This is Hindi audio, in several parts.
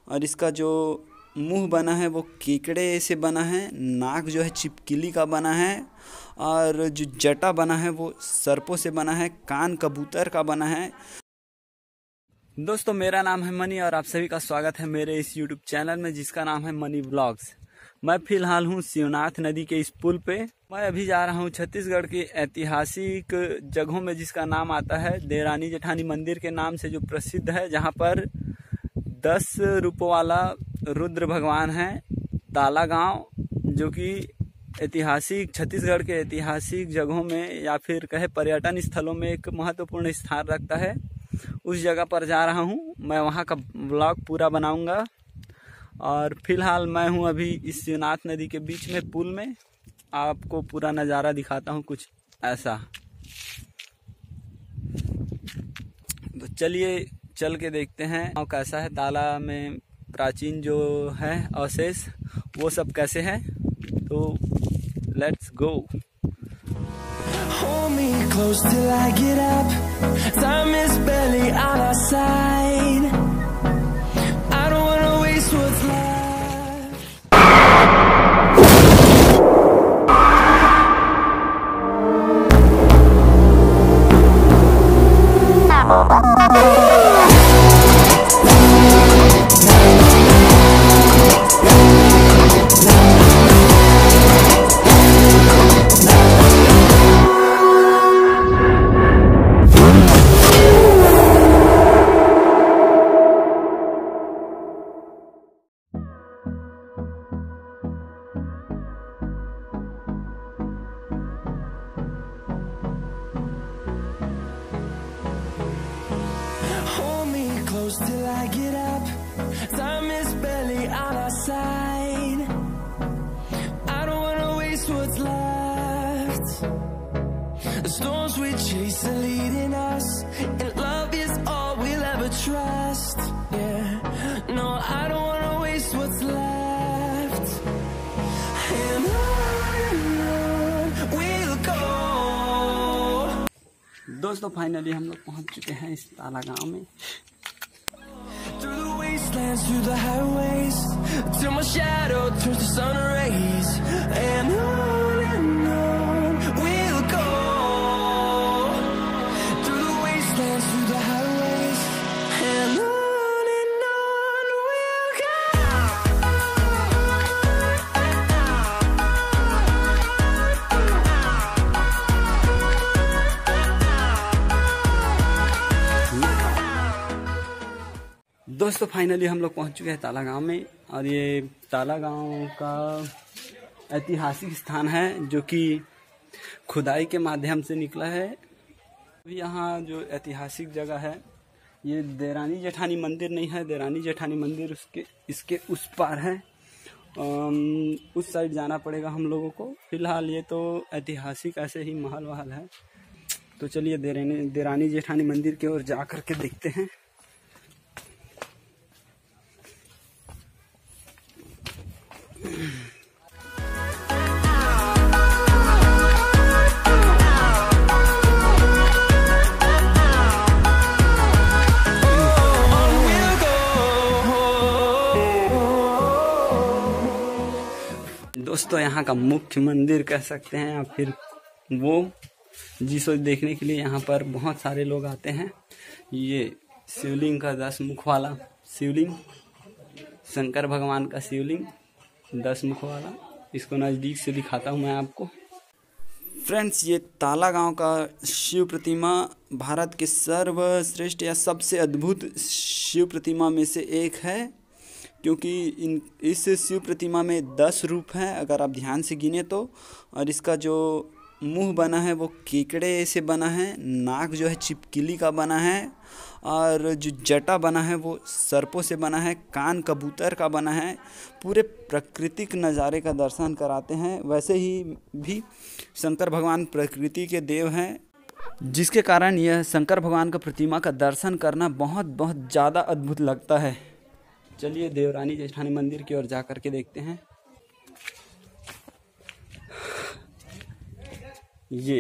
और इसका जो मुंह बना है वो केकड़े से बना है, नाक जो है छिपकली का बना है, और जो जटा बना है वो सर्पों से बना है, कान कबूतर का बना है। दोस्तों, मेरा नाम है मनी और आप सभी का स्वागत है मेरे इस YouTube चैनल में जिसका नाम है मनी व्लॉग्स। मैं फिलहाल हूँ शिवनाथ नदी के इस पुल पे। मैं अभी जा रहा हूँ छत्तीसगढ़ की ऐतिहासिक जगहों में जिसका नाम आता है देवरानी जेठानी मंदिर के नाम से जो प्रसिद्ध है, जहाँ पर 10 रूपों वाला रुद्र भगवान है। ताला गांव जो कि ऐतिहासिक छत्तीसगढ़ के ऐतिहासिक जगहों में या फिर कहे पर्यटन स्थलों में एक महत्वपूर्ण स्थान रखता है। उस जगह पर जा रहा हूँ, मैं वहाँ का व्लॉग पूरा बनाऊंगा। और फिलहाल मैं हूँ अभी इस शिवनाथ नदी के बीच में पुल में। आपको पूरा नज़ारा दिखाता हूँ कुछ ऐसा। तो चलिए चल के देखते हैं और कैसा है। ताला में प्राचीन जो है अवशेष वो सब कैसे है, तो let's go. Hold me close till I get up. Time is barely on our side. I don't wanna waste what's left. Close till I get up. Time is barely on our side. I don't wanna waste what's left. The storms we chase are leading us, and love is all we'll ever trust. Yeah, no, I don't wanna waste what's left. And on we'll go. दोस्तों, फाइनली हम लोग पहुंच चुके हैं इस ताला गांव में। Through the wastelands, through the highways, till my shadow turns to sun rays. And on we'll go. Through the wastelands, through the highways, and on we'll go. दोस्तों, फाइनली हम लोग पहुंच चुके हैं ताला गांव में। और ये ताला गांव का ऐतिहासिक स्थान है जो कि खुदाई के माध्यम से निकला है। अभी यहाँ जो ऐतिहासिक जगह है ये देवरानी जेठानी मंदिर नहीं है। देवरानी जेठानी मंदिर इसके उस पार है। उस साइड जाना पड़ेगा हम लोगों को। फिलहाल ये तो ऐतिहासिक ऐसे ही महल वहल है। तो चलिए देवरानी जेठानी मंदिर की ओर जा कर के देखते हैं। दोस्तों, यहाँ का मुख्य मंदिर कह सकते हैं या फिर वो जिसको देखने के लिए यहाँ पर बहुत सारे लोग आते हैं। ये शिवलिंग का 10 मुख वाला शिवलिंग, शंकर भगवान का शिवलिंग 10 मुख वाला। इसको नज़दीक से दिखाता हूँ मैं आपको। फ्रेंड्स, ये ताला गांव का शिव प्रतिमा भारत के सर्वश्रेष्ठ या सबसे अद्भुत शिव प्रतिमा में से एक है, क्योंकि इस शिव प्रतिमा में 10 रूप हैं अगर आप ध्यान से गिने तो। और इसका जो मुंह बना है वो केकड़े से बना है, नाक जो है छिपकली का बना है, और जो जटा बना है वो सर्पों से बना है, कान कबूतर का बना है। पूरे प्राकृतिक नज़ारे का दर्शन कराते हैं। वैसे ही भी शंकर भगवान प्रकृति के देव हैं, जिसके कारण यह शंकर भगवान का प्रतिमा का दर्शन करना बहुत बहुत ज़्यादा अद्भुत लगता है। चलिए देवरानी जेठानी मंदिर की ओर जा कर के देखते हैं। ये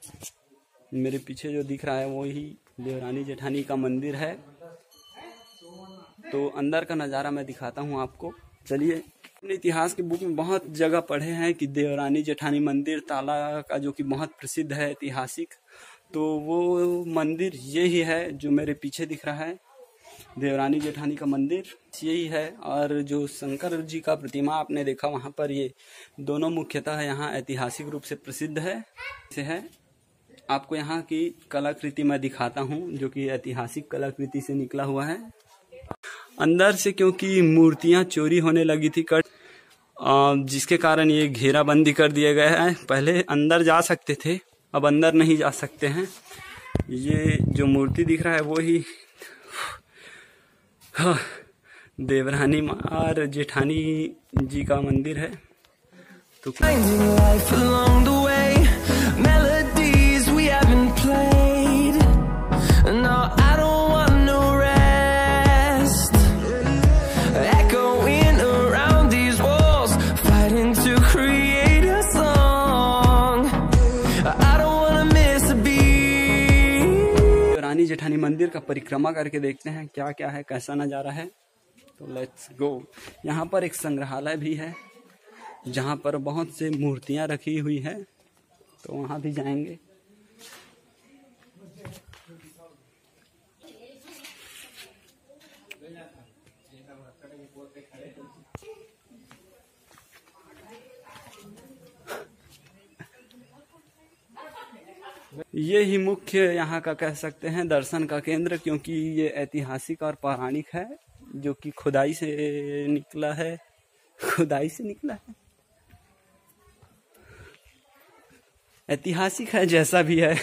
मेरे पीछे जो दिख रहा है वो ही देवरानी जेठानी का मंदिर है। तो अंदर का नज़ारा मैं दिखाता हूँ आपको। चलिए। अपने इतिहास की बुक में बहुत जगह पढ़े हैं कि देवरानी जेठानी मंदिर ताला का जो कि बहुत प्रसिद्ध है ऐतिहासिक, तो वो मंदिर यही है जो मेरे पीछे दिख रहा है, देवरानी जेठानी का मंदिर यही है। और जो शंकर जी का प्रतिमा आपने देखा वहाँ पर, ये दोनों मुख्यतः यहाँ ऐतिहासिक रूप से प्रसिद्ध है। आपको यहाँ की कलाकृति मैं दिखाता हूँ जो कि ऐतिहासिक कलाकृति से निकला हुआ है। अंदर से क्योंकि मूर्तियाँ चोरी होने लगी थी जिसके कारण ये घेराबंदी कर दिया गया है। पहले अंदर जा सकते थे, अब अंदर नहीं जा सकते हैं। ये जो मूर्ति दिख रहा है वो ही देवरानी और जेठानी जी का मंदिर है। तो देवरानी जेठानी मंदिर का परिक्रमा करके देखते हैं क्या क्या है, कैसा नज़ारा है। तो लेट्स गो। यहाँ पर एक संग्रहालय भी है जहाँ पर बहुत से मूर्तियाँ रखी हुई है, तो वहाँ भी जाएंगे। ये ही मुख्य यहाँ का कह सकते हैं दर्शन का केंद्र, क्योंकि ये ऐतिहासिक और पौराणिक है, जो कि खुदाई से निकला है। ऐतिहासिक है जैसा भी है।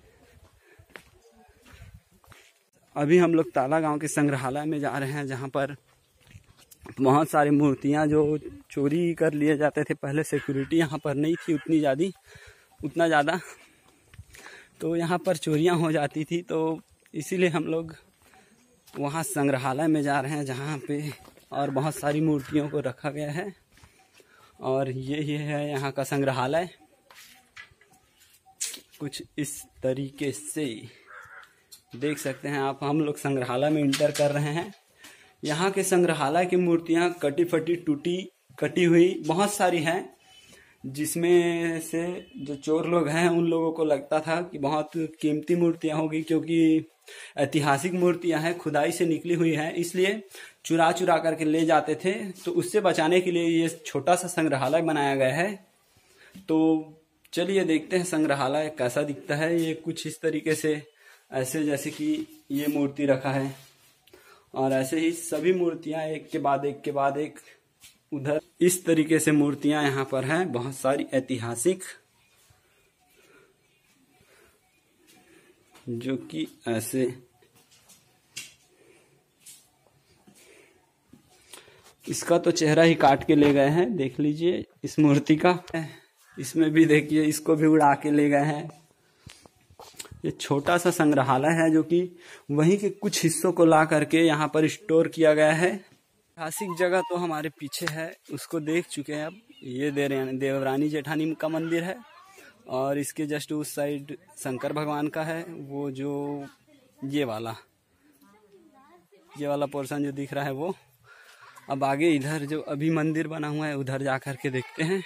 अभी हम लोग ताला गांव के संग्रहालय में जा रहे हैं, जहाँ पर बहुत सारी मूर्तियाँ जो चोरी कर लिए जाते थे। पहले सिक्योरिटी यहाँ पर नहीं थी उतना ज़्यादा, तो यहाँ पर चोरियाँ हो जाती थी, तो इसीलिए हम लोग वहाँ संग्रहालय में जा रहे हैं, जहाँ पे और बहुत सारी मूर्तियों को रखा गया है। और ये है यहाँ का संग्रहालय, कुछ इस तरीके से देख सकते हैं आप। हम लोग संग्रहालय में इंटर कर रहे हैं। यहाँ के संग्रहालय की मूर्तियाँ कटी फटी टूटी कटी हुई बहुत सारी हैं, जिसमें से जो चोर लोग हैं उन लोगों को लगता था कि बहुत कीमती मूर्तियां होगी, क्योंकि ऐतिहासिक मूर्तियां हैं, खुदाई से निकली हुई हैं, इसलिए चुरा करके ले जाते थे। तो उससे बचाने के लिए ये छोटा सा संग्रहालय बनाया गया है। तो चलिए देखते हैं संग्रहालय कैसा दिखता है। ये कुछ इस तरीके से, ऐसे जैसे कि ये मूर्ति रखा है, और ऐसे ही सभी मूर्तियां एक के बाद एक उधर इस तरीके से मूर्तियां यहाँ पर हैं, बहुत सारी ऐतिहासिक, जो कि ऐसे इसका तो चेहरा ही काट के ले गए हैं। देख लीजिए इस मूर्ति का, इसमें भी देखिए इसको भी उड़ा के ले गए हैं। ये छोटा सा संग्रहालय है जो कि वहीं के कुछ हिस्सों को ला करके यहाँ पर स्टोर किया गया है। ऐतिहासिक जगह तो हमारे पीछे है, उसको देख चुके हैं। अब ये देवरानी जेठानी का मंदिर है, और इसके जस्ट उस साइड शंकर भगवान का है। वो जो ये वाला पोर्शन जो दिख रहा है वो। अब आगे इधर जो अभी मंदिर बना हुआ है उधर जा कर के देखते हैं।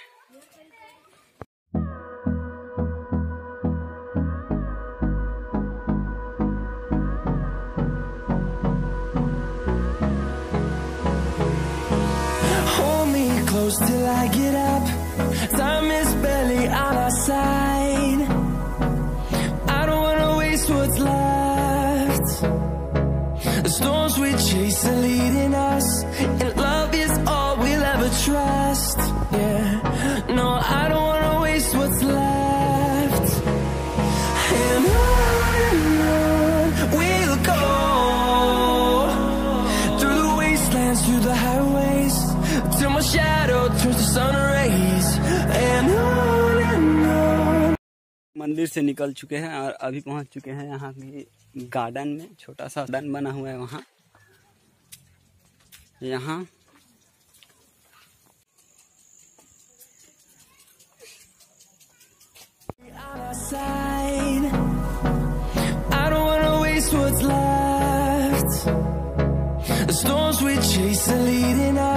Till I get up, time is barely on our side. I don't wanna waste what's left. The storms we chase are leading us, and love is all we'll ever trust. Yeah, no, I don't wanna waste what's left. And on we'll go, through the wastelands, through the highways, till my shadow turns to sun rays, and on मंदिर से निकल चुके हैं और अभी पहुंच चुके हैं यहाँ की गार्डन में। छोटा सा गार्डन बना हुआ है वहाँ। यहाँ I don't wanna waste what's left. chase the leading